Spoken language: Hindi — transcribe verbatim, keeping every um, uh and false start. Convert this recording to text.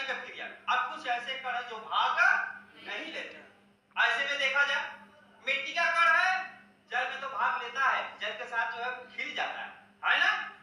जाने का क्रिया। अब कुछ ऐसे कण है जो भाग नहीं लेते। ऐसे में देखा जाए मिट्टी का कण है, जल में तो भाग लेता है, जल के साथ जो है खिल जाता है, है ना?